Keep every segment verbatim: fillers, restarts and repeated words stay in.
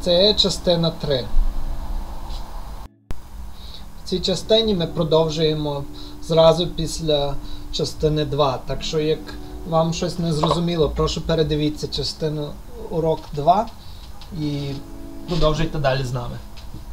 Це є частина три. В цій частині ми продовжуємо зразу після частини два. Так що, як вам щось не зрозуміло, прошу передивіться частину урок два і продовжуйте далі з нами.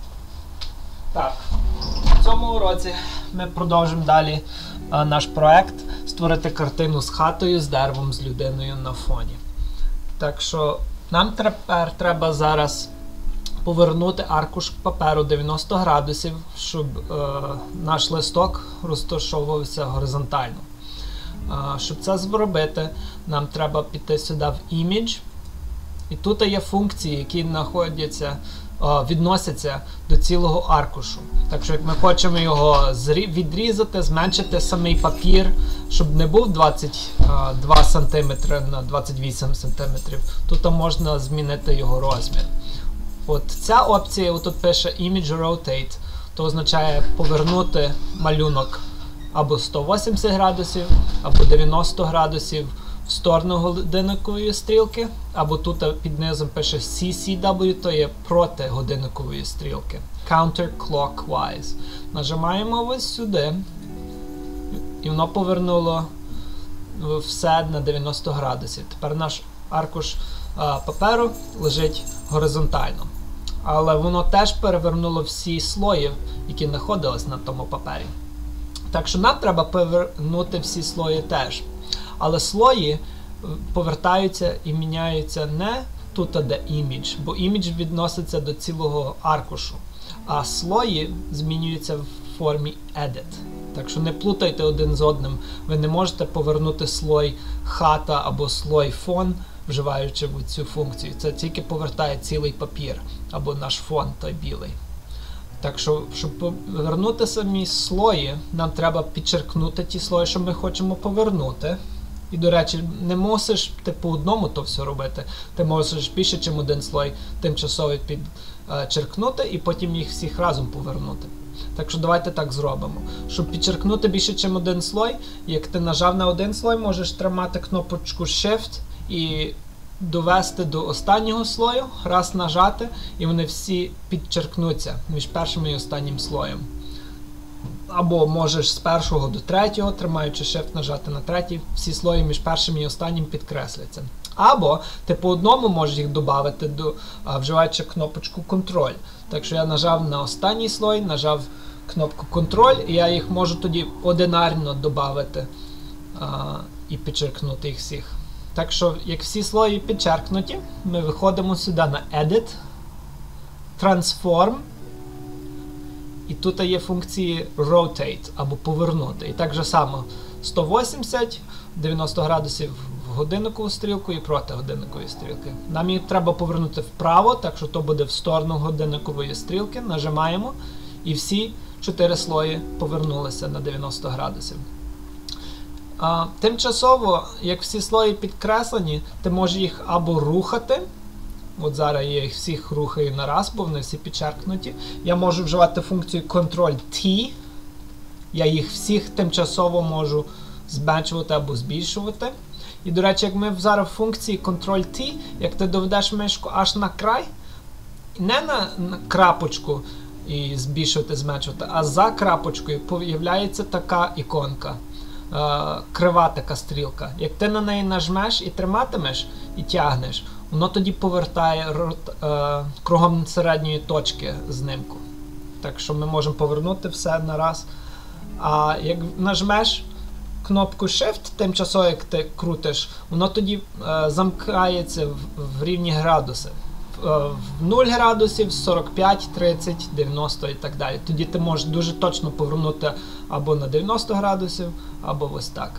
Так, в цьому уроці ми продовжимо далі а, наш проект створити картину з хатою, з деревом, з людиною на фоні. Так що нам тепер треба зараз повернути аркуш паперу дев'яносто градусів, щоб е, наш листок розташовувався горизонтально. Е, щоб це зробити, нам треба піти сюди в Image. І тут є функції, які знаходяться, е, відносяться до цілого аркушу. Так що, як ми хочемо його відрізати, зменшити самий папір, щоб не був двадцять два сантиметри на двадцять вісім сантиметрів, тут можна змінити його розмір. От ця опція, тут пише Image Rotate, то означає повернути малюнок або сто вісімдесят градусів, або дев'яносто градусів в сторону годинникової стрілки, або тут під низом пише сі сі дабл ю, то є проти годинникової стрілки. Counterclockwise. Нажимаємо ось сюди, і воно повернуло все на дев'яносто градусів. Тепер наш аркуш а, паперу лежить горизонтально. Але воно теж перевернуло всі слої, які знаходились на тому папері. Так що нам треба повернути всі слої теж. Але слої повертаються і міняються не тут, де імідж, бо імідж відноситься до цілого аркушу. А слої змінюються в формі Edit. Так що не плутайте один з одним. Ви не можете повернути слой хата або слой фон, вживаючи цю функцію. Це тільки повертає цілий папір, або наш фон, той білий. Так що, щоб повернути самі слої, нам треба підчеркнути ті слої, що ми хочемо повернути. І, до речі, не мусиш ти по одному то все робити. Ти можеш більше, ніж один слой тимчасово підчеркнути і потім їх всіх разом повернути. Так що давайте так зробимо. Щоб підчеркнути більше, ніж один слой, як ти нажав на один слой, можеш тримати кнопочку Shift і довести до останнього слою, раз нажати, і вони всі підчеркнуться між першим і останнім слоєм. Або можеш з першого до третього, тримаючи Shift, нажати на третій, всі слої між першим і останнім підкресляться. Або ти по одному можеш їх додати, до, вживаючи кнопочку Control. Так що я нажав на останній слой, нажав кнопку Control, і я їх можу тоді одинарно додати і підчеркнути їх всіх. Так що, як всі слої підчеркнуті, ми виходимо сюди на Edit, Transform, і тут є функції Rotate, або повернути. І так же само сто вісімдесят, дев'яносто градусів в годинникову стрілку і проти годинникової стрілки. Нам її треба повернути вправо, так що то буде в сторону годинникової стрілки. Нажимаємо, і всі чотири слої повернулися на дев'яносто градусів. А, тимчасово, як всі слої підкреслені, ти можеш їх або рухати. От зараз я їх всіх рухаю на раз, бо вони всі підчеркнуті. Я можу вживати функцію Control-T. Я їх всіх тимчасово можу зменшувати або збільшувати. І, до речі, як ми зараз в функції Control-T, як ти доведеш мишку аж на край, не на, на крапочку і збільшувати, зменшувати, а за крапочкою появляється така іконка. Е, крива така стрілка. Як ти на неї нажмеш і триматимеш, і тягнеш, воно тоді повертає е, кругом середньої точки знимку. Так що ми можемо повернути все на раз. А як нажмеш кнопку Shift, тимчасово як ти крутиш, воно тоді е, замкається в, в рівні градуси. В, е, в нуль градусів, сорок п'ять, тридцять, дев'яносто і так далі. Тоді ти можеш дуже точно повернути або на дев'яносто градусів, або ось так.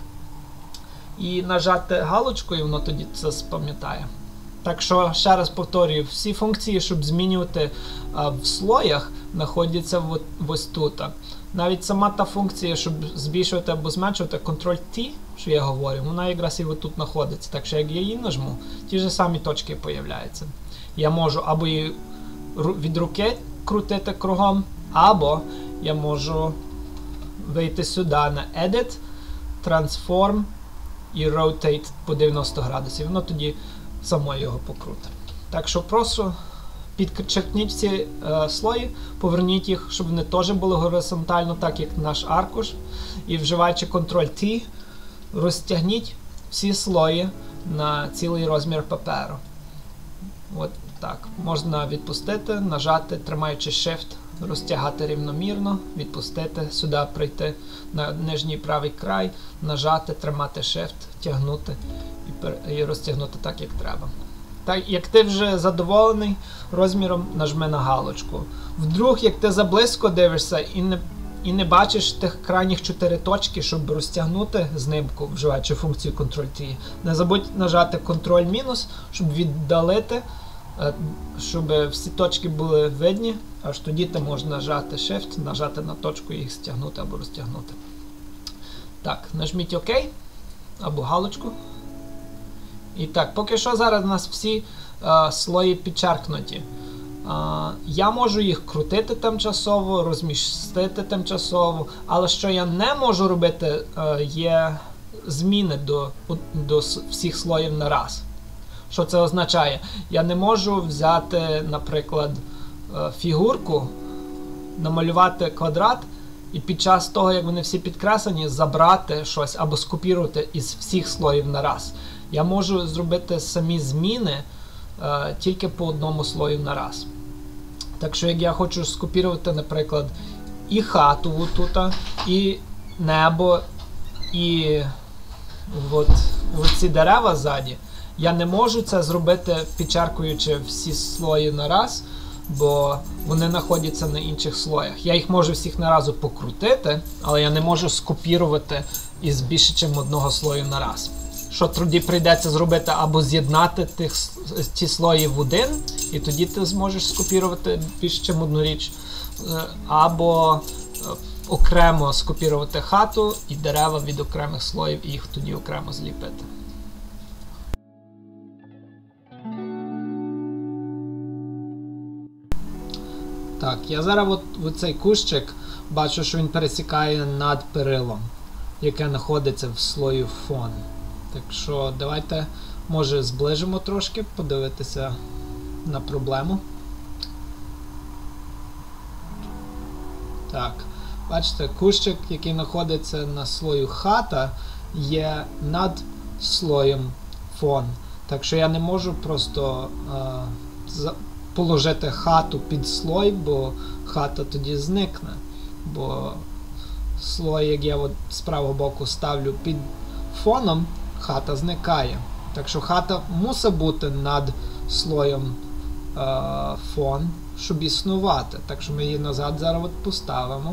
І нажати галочку, і воно тоді це запам'ятає. Так що, ще раз повторюю, всі функції, щоб змінювати а, в слоях, знаходяться в, ось тут. Навіть сама та функція, щоб збільшувати або зменшувати, Control-T, що я говорю, вона якраз і тут знаходиться. Так що, як я її нажму, ті ж самі точки з'являються. Я можу або її від руки крутити кругом, або я можу вийти сюди на Edit, Transform і Rotate по дев'яносто градусів. Воно тоді само його покрутить. Так що прошу підчеркніть всі е, слої, поверніть їх, щоб вони теж були горизонтально, так як наш аркуш. І вживаючи контроль-T, розтягніть всі слої на цілий розмір паперу. От так. Можна відпустити, нажати, тримаючи Shift, розтягати рівномірно, відпустити, сюди прийти на нижній правий край, нажати, тримати Shift, тягнути і, і розтягнути так, як треба. Так, як ти вже задоволений розміром, нажми на галочку. Вдруг, як ти заблизько дивишся і не, і не бачиш тих крайніх чотири точки, щоб розтягнути знимку, вживаючи функцію контроль-T, не забудь нажати контроль-мінус, щоб віддалити, щоб всі точки були видні, аж тоді ти можеш нажати Shift, нажати на точку і їх стягнути або розтягнути. Так, нажміть ОК або галочку. І так, поки що зараз у нас всі а, слої підчеркнуті. А, я можу їх крутити тимчасово, розмістити тимчасово, але що я не можу робити, а, є зміни до, до всіх слоїв на раз. Що це означає? Я не можу взяти, наприклад, фігурку, намалювати квадрат і під час того, як вони всі підкреслені, забрати щось або скопірувати із всіх слоїв на раз. Я можу зробити самі зміни е, тільки по одному слою на раз. Так що, як я хочу скопірувати, наприклад, і хату тут, і небо, і от, от ці дерева ззаді, я не можу це зробити, підчеркуючи всі слої на раз, бо вони знаходяться на інших слоях. Я їх можу всіх наразу покрутити, але я не можу скопірувати із більше, ніж одного слою на раз. Що тоді прийдеться зробити, або з'єднати тих, ті слої в один, і тоді ти зможеш скопірувати більше, ніж одну річ, або окремо скопірувати хату і дерева від окремих слоїв, і їх тоді окремо зліпити. Так, я зараз от, от цей кущик бачу, що він пересікає над перилом, яке знаходиться в слої фон. Так що давайте, може, зближимо трошки, подивитися на проблему. Так, бачите, кущик, який знаходиться на слою хата, є над слоєм фон. Так що я не можу просто е, положити хату під слой, бо хата тоді зникне. Бо слой, як я от з правого боку ставлю під фоном, хата зникає. Так що хата мусить бути над слоєм е, фон, щоб існувати. Так що ми її назад зараз от поставимо.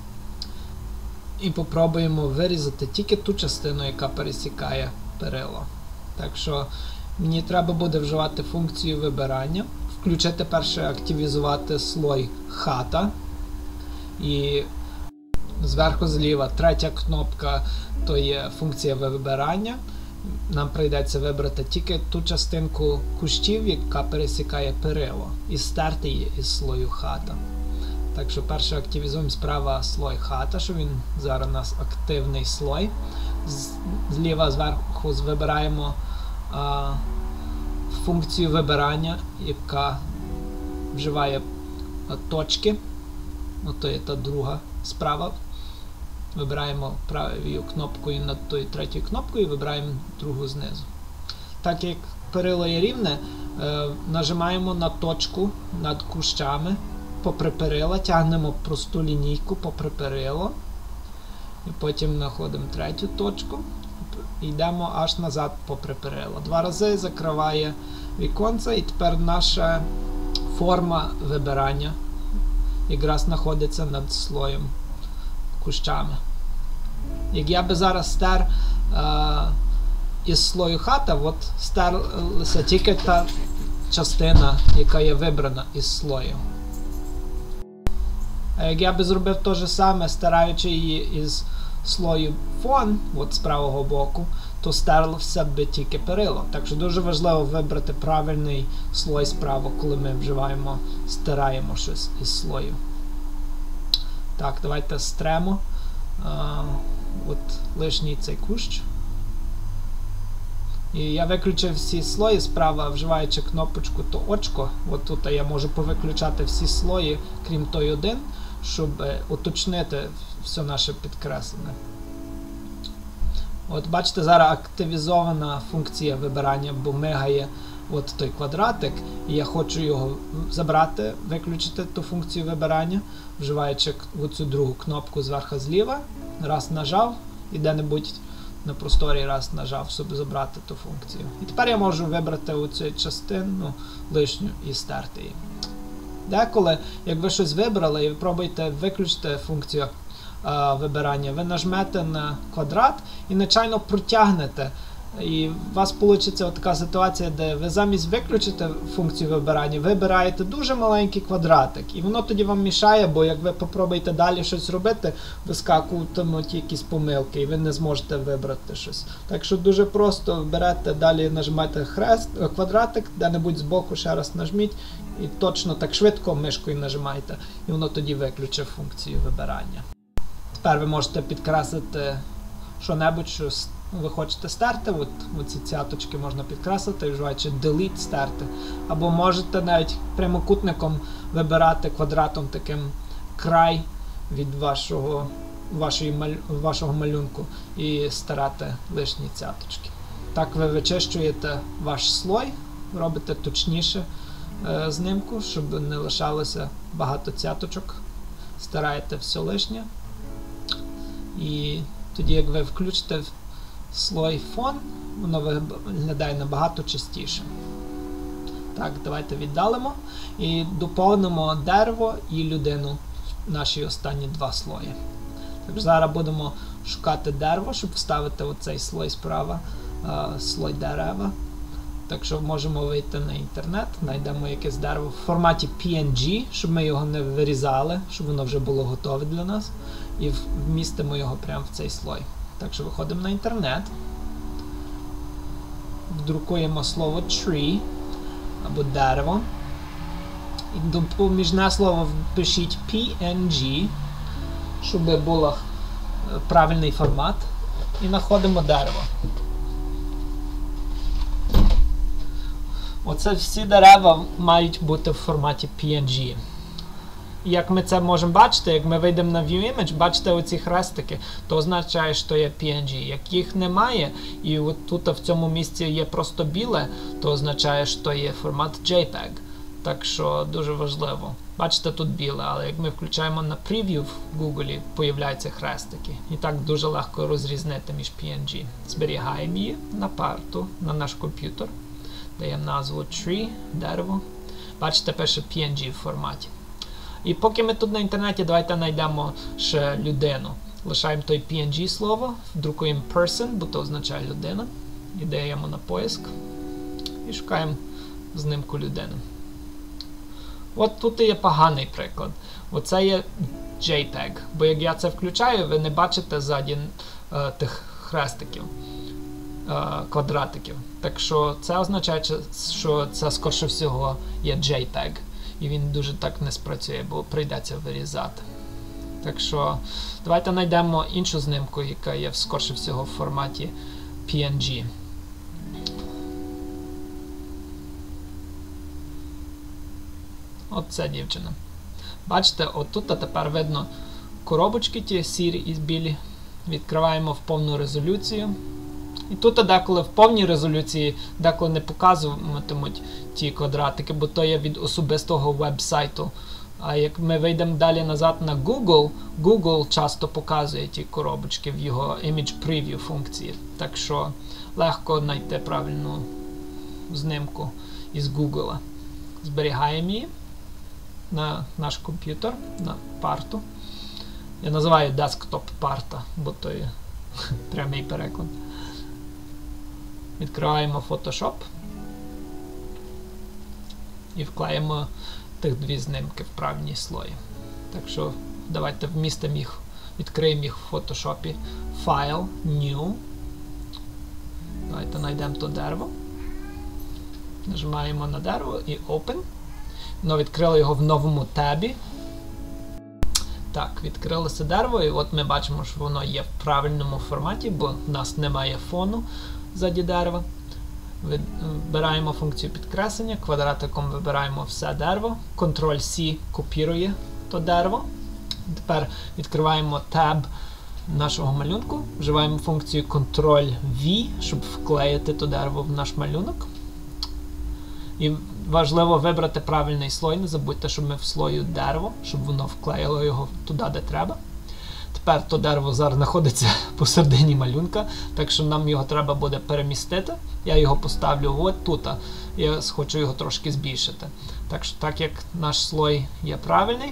І попробуємо вирізати тільки ту частину, яка пересікає перило. Так що мені треба буде вживати функцію вибирання. Включити перше, активізувати слой хата. І зверху зліва третя кнопка, то є функція вибирання. Нам прийдеться вибрати тільки ту частинку кущів, яка пересікає перило, і стерти її із слою хата. Так що перше активізуємо справа слой хата, що він зараз у нас активний слой. Зліва зверху вибираємо а, функцію вибирання, яка вживає а, точки. Ото є та друга справа. Вибираємо правою кнопкою над тою третьою кнопкою і вибираємо другу знизу. Так як перило є рівне, е, нажимаємо на точку над кущами попри перила, тягнемо просту лінійку попри перило. І потім знаходимо третю точку і йдемо аж назад попри перило. Два рази закриває віконце, і тепер наша форма вибирання якраз знаходиться над слоєм кущами. Як я би зараз стер е, із слою хата, от стерлася тільки та частина, яка є вибрана із слою. А як я би зробив те ж саме, стираючи її із слою фон, от з правого боку, то стерлося би тільки перило. Так що дуже важливо вибрати правильний слой справа, коли ми вживаємо, стираємо щось із слою. Так, давайте стремо. А, от лишній цей кущ. І я виключив всі слої справа, вживаючи кнопочку то очко. От тут я можу повиключати всі слої, крім той один, щоб уточнити все наше підкреслене. От бачите, зараз активізована функція вибирання, бо мигає от той квадратик, і я хочу його забрати, виключити ту функцію вибирання, вживаючи оцю другу кнопку зверху зліва, раз нажав, і де-небудь на просторі раз нажав, щоб забрати ту функцію. І тепер я можу вибрати оцю частину лишню і стерти її. Деколи, як ви щось вибрали і ви пробуєте виключити функцію а, вибирання, ви нажмете на квадрат і нечайно протягнете. І у вас вийде така ситуація, де ви замість виключити функцію вибирання, вибираєте дуже маленький квадратик. І воно тоді вам мішає, бо як ви попробуєте далі щось робити, вискакуватимуть якісь помилки і ви не зможете вибрати щось. Так що дуже просто берете, далі нажмете хрест, квадратик, де-небудь збоку ще раз нажміть і точно так швидко мишкою нажимаєте. І воно тоді виключить функцію вибирання. Тепер ви можете підкреслити що-небудь, що ви хочете стерти, от, оці цяточки можна підкреслити, вживаючи delete стерти. Або можете навіть прямокутником вибирати квадратом таким край від вашого, вашої маль, вашого малюнку і стирати лишні цяточки. Так ви вичищуєте ваш слой, робите точніше е, знимку, щоб не лишалося багато цяточок. Стираєте все лишнє. І тоді, як ви включите слой фон, воно виглядає набагато чистіше. Так, давайте віддалимо і доповнимо дерево і людину, наші останні два слої. Так, зараз будемо шукати дерево, щоб вставити оцей слой справа, а, слой дерева. Так що можемо вийти на інтернет, знайдемо якесь дерево в форматі пі ен джі, щоб ми його не вирізали, щоб воно вже було готове для нас, і вмістимо його прямо в цей слой. Так що виходимо на інтернет, вдрукуємо слово tree або дерево, і допоміжне слово впишіть пі ен джі, щоб був правильний формат, і знаходимо дерево. Оце всі дерева мають бути в форматі пі ен джі. Як ми це можемо бачити, як ми вийдемо на View Image, бачите оці хрестики, то означає, що є пі ен джі. Як їх немає, і от тут в цьому місці є просто біле, то означає, що є формат джей пег. Так що дуже важливо. Бачите, тут біле, але як ми включаємо на Preview в Google, появляються хрестики. І так дуже легко розрізнити між пі ен джі. Зберігаємо її на парту, на наш комп'ютер. Даємо назву Tree, дерево. Бачите, пише пі ен джі в форматі. І поки ми тут на інтернеті, давайте знайдемо ще людину. Лишаємо той пі ен джі слово, вдрукуємо person, бо то означає людина. І даємо на поиск. І шукаємо знимку людини. От тут є поганий приклад. Оце є джей пег. Бо як я це включаю, ви не бачите ззаді е, тих хрестиків, е, квадратиків. Так що це означає, що це скорше всього є джей пег. І він дуже так не спрацює, бо прийдеться вирізати. Так що давайте знайдемо іншу знимку, яка є скорше всього в форматі пі ен джі. От ця дівчина. Бачите, отут тепер видно коробочки ті сірі і білі. Відкриваємо в повну резолюцію. І тут деколи в повній резолюції деколи не показуватимуть ті квадратики, бо то є від особистого веб-сайту. А як ми вийдемо далі назад на Google, Google часто показує ті коробочки в його Image Preview функції. Так що легко знайти правильну знимку із Google. Зберігаємо її на наш комп'ютер, на парту. Я називаю Desktop парта, бо то є прямий переклад. Відкриваємо Photoshop і вклеїмо тих дві знимки в правильні слої. Так що давайте вмістимо їх, відкриємо їх в Photoshop. File, New. Давайте знайдемо то дерево. Нажимаємо на дерево і Open. Воно відкрило його в новому табі. Так, відкрилося дерево, і от ми бачимо, що воно є в правильному форматі, бо в нас немає фону ззаді дерева. Вибираємо функцію підкреслення, квадратиком вибираємо все дерево, Контроль-С копірує то дерево. Тепер відкриваємо таб нашого малюнку, вживаємо функцію Контроль-В, щоб вклеїти то дерево в наш малюнок. І важливо вибрати правильний слой, не забудьте, що ми в слою дерево, щоб воно вклеїло його туди, де треба. Тепер то дерево зараз знаходиться посередині малюнка, так що нам його треба буде перемістити. Я його поставлю от тут, я хочу його трошки збільшити. Так що, так як наш слой є правильний,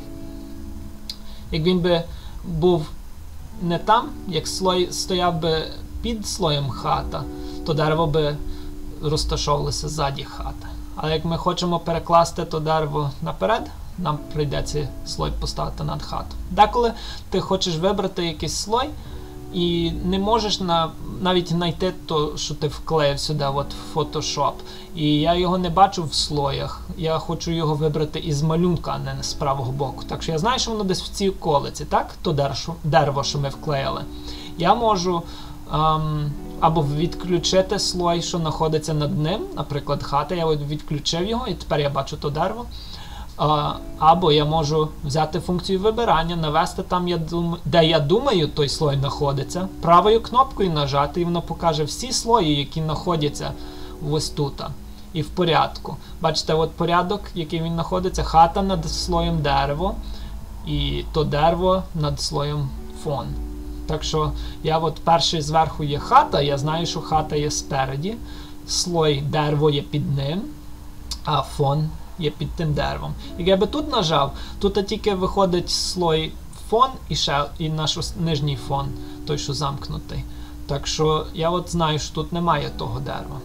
як він би був не там, як слой стояв би під слоєм хата, то дерево би розташовувалося ззаді хати. Але як ми хочемо перекласти то дерево наперед, нам прийдеться слой поставити над хату. Деколи ти хочеш вибрати якийсь слой і не можеш на, навіть знайти то, що ти вклеїв сюди от в Photoshop. І я його не бачу в слоях. Я хочу його вибрати із малюнка, а не з правого боку. Так що я знаю, що воно десь в цій околиці, так? То дерево, що ми вклеїли. Я можу ем, або відключити слой, що знаходиться над ним, наприклад, хата. Я відключив його і тепер я бачу то дерево. Або я можу взяти функцію вибирання, навести там, де я думаю, той слой знаходиться, правою кнопкою нажати, і воно покаже всі слої, які знаходяться ось тут. І в порядку. Бачите, от порядок, який він знаходиться, хата над слоєм дерево, і то дерево над слоєм фон. Так що я от перший зверху є хата, я знаю, що хата є спереді, слой дерево є під ним, а фон є під тим деревом. Як я би тут нажав, тут тільки виходить слой фон і ще і наш нижній фон, той, що замкнутий. Так що я от знаю, що тут немає того дерева.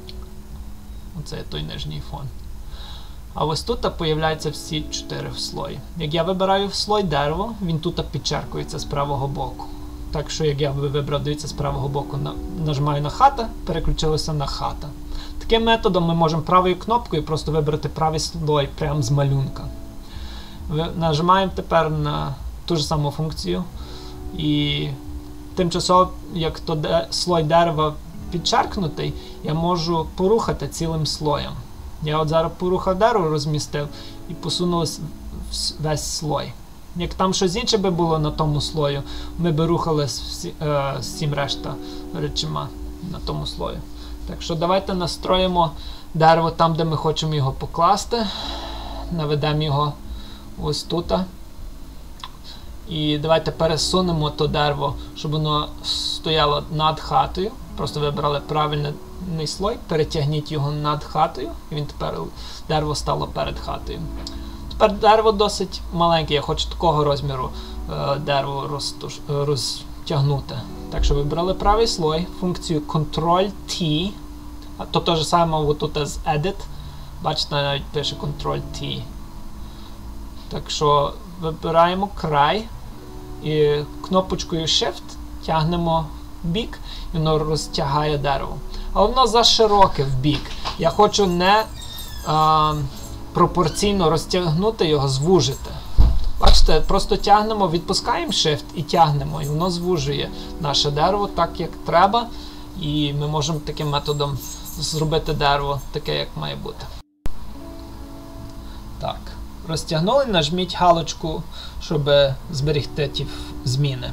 Оце є той нижній фон. А ось тут появляються всі чотири слої. Як я вибираю слой дерево, він тут підчеркується з правого боку. Так що, як я вибрав, дивіться, з правого боку нажимаю на хата, переключилося на хата. Таким методом ми можемо правою кнопкою просто вибрати правий слой прямо з малюнка. Нажимаємо тепер на ту ж саму функцію. І тимчасово, як то де, слой дерева підчеркнутий, я можу порухати цілим слоєм. Я от зараз порухав дерево, розмістив і посунув весь слой. Як там щось інше би було на тому слою, ми би рухали всі, е, всім решта речима на тому слою. Так що давайте настроїмо дерево там, де ми хочемо його покласти. Наведемо його ось тут. І давайте пересунемо то дерево, щоб воно стояло над хатою. Просто вибрали правильний слой, перетягніть його над хатою, і він тепер дерево стало перед хатою. Тепер дерево досить маленьке, я хочу такого розміру е, дерево розтуш, е, розтягнути. Так що вибрали правий слой, функцію Контроль-T, то те ж саме тут з Edit, бачите, навіть пише Контроль-T. Так що вибираємо край і кнопочкою Shift тягнемо в бік, і воно розтягає дерево. Але воно зашироке в бік. Я хочу не а, пропорційно розтягнути його, звужити. Бачите, просто тягнемо, відпускаємо Shift і тягнемо, і воно звужує наше дерево так, як треба. І ми можемо таким методом зробити дерево таке, як має бути. Так, розтягнули, нажміть галочку, щоб зберегти ті зміни.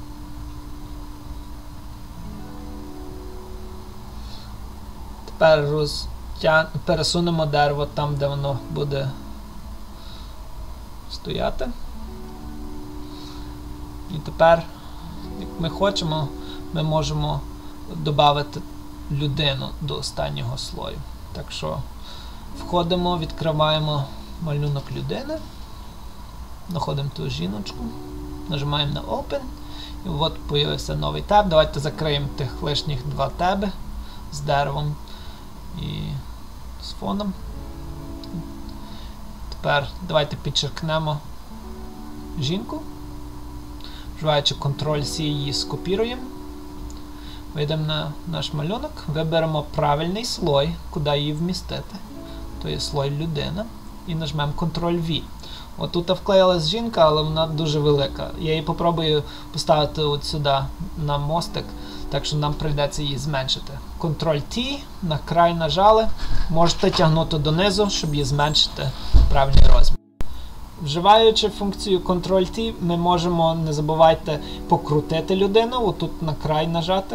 Тепер розтяг... пересунемо дерево там, де воно буде стояти. І тепер, як ми хочемо, ми можемо додати людину до останнього слою. Так що входимо, відкриваємо малюнок людини, знаходимо ту жіночку, нажимаємо на Open, і от з'явився новий таб. Давайте закриємо тих лишніх два таби з деревом і з фоном. Тепер давайте підчеркнемо жінку. Вживаючи Контроль-С, її скопіруємо. Вийдемо на наш малюнок, виберемо правильний слой, куди її вмістити. То є слой людина. І нажмемо Контроль-В. От тут вклеїлась жінка, але вона дуже велика. Я її попробую поставити от сюди на мостик. Так що нам прийдеться її зменшити. контроль-Т, на край нажали. Можете тягнути донизу, щоб її зменшити в правильний розмір. Вживаючи функцію контроль-Т, ми можемо, не забувайте, покрутити людину, отут на край нажати.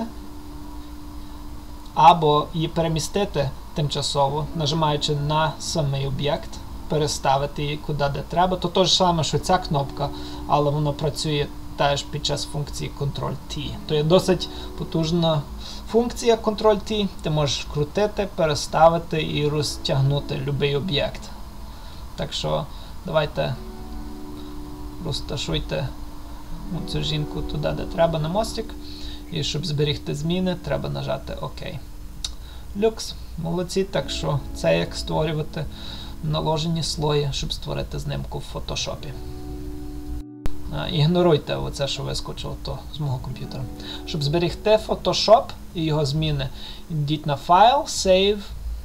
Або її перемістити тимчасово, нажимаючи на самий об'єкт, переставити її куди де треба. То те ж саме, що ця кнопка, але воно працює теж під час функції контроль-Т. То є досить потужна функція контроль-Т. Ти можеш крутити, переставити і розтягнути будь-який об'єкт. Так що давайте розташуйте цю жінку туди, де треба, на мостик. І щоб зберігти зміни, треба нажати ОК. Люкс. Молодці. Так що це як створювати наложені слої, щоб створити знимку в фотошопі. А, ігноруйте оце, що вискочило то з мого комп'ютера. Щоб зберігти Photoshop і його зміни, йдіть на файл, Save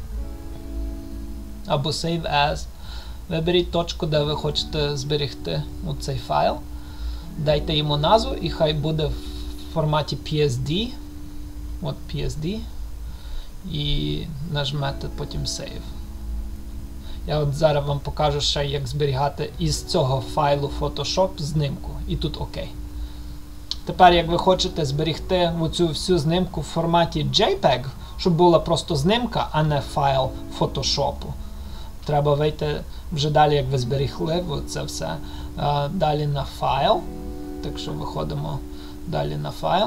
або Save As. Виберіть точку, де ви хочете зберігти цей файл. Дайте йому назву і хай буде в форматі пі ес ді. От пі ес ді. І нажмете потім Save. Я от зараз вам покажу ще, як зберігати із цього файлу Photoshop знимку. І тут ОК. Тепер, як ви хочете зберігти оцю всю знимку в форматі JPEG, щоб була просто знимка, а не файл Photoshop, треба вийти вже далі, як ви зберігли це все. А, далі на файл. Так що виходимо далі на файл.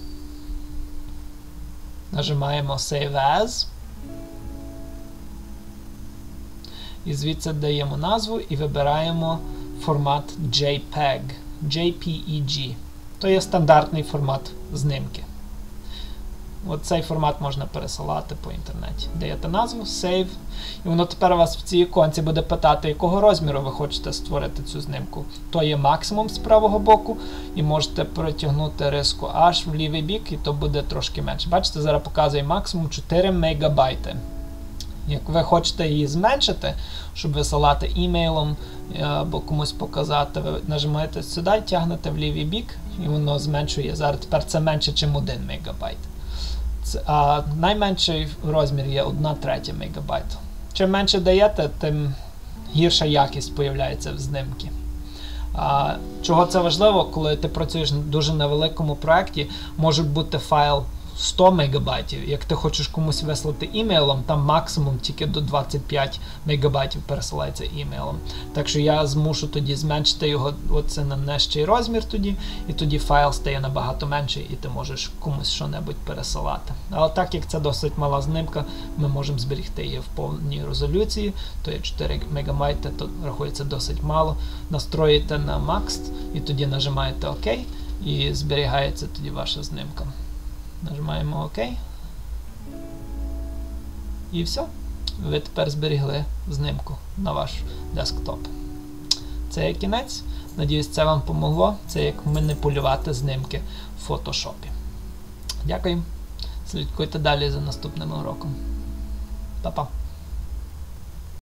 Нажимаємо Save As. І звідси даємо назву і вибираємо формат JPEG. джей пі і джі. То є стандартний формат знимки. От цей формат можна пересилати по інтернеті. Даєте назву, Save. І воно тепер вас в цій іконці буде питати, якого розміру ви хочете створити цю знимку. То є максимум з правого боку. І можете протягнути риску аж в лівий бік, і то буде трошки менше. Бачите, зараз показує максимум чотири мегабайти. Як ви хочете її зменшити, щоб висилати імейлом або комусь показати, ви нажимаєте сюди, тягнете в лівий бік, і воно зменшує. Зараз тепер це менше, ніж один мегабайт. Це, а найменший розмір є одна третя мегабайту. Чим менше даєте, тим гірша якість появляється в знімці. А, чого це важливо, коли ти працюєш дуже на великому проєкті, може бути файл сто мегабайтів. Як ти хочеш комусь вислати імейлом, там максимум тільки до двадцять п'ять мегабайтів пересилається імейлом. Так що я змушу тоді зменшити його оце на нижчий розмір тоді, і тоді файл стає набагато менший, і ти можеш комусь що-небудь пересилати. Але так як це досить мала знимка, ми можемо зберігти її в повній резолюції, то є чотири мегабайти, то рахується досить мало. Настроїте на Max, і тоді нажимаєте ОК, і зберігається тоді ваша знимка. Нажимаємо ОК. І все. Ви тепер зберігли знимку на ваш десктоп. Це є кінець. Надіюсь, це вам помогло. Це як маніпулювати знимки в фотошопі. Дякую. Слідкуйте далі за наступним уроком. Па-па.